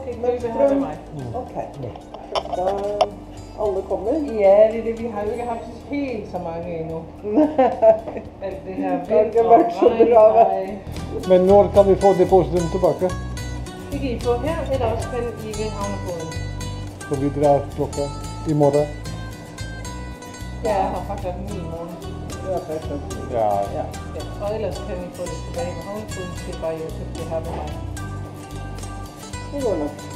fikk dere her med meg. Ok. Da alle kommer? Ja, vi har jo ikke hatt helt så mange endnu. Alt det her Det har ikke vært så bra. Men når kan vi få depositum tilbake? Det kan I få her, eller også kan I ved havnebåden. Så vi drar klokka i morgen? Ja, jeg har faktisk 9 i morgen. Det er perfekt. Ja. Ja, og ellers kan I få det tilbage på havnebåden til bare at købe det her med mig. Det går nok.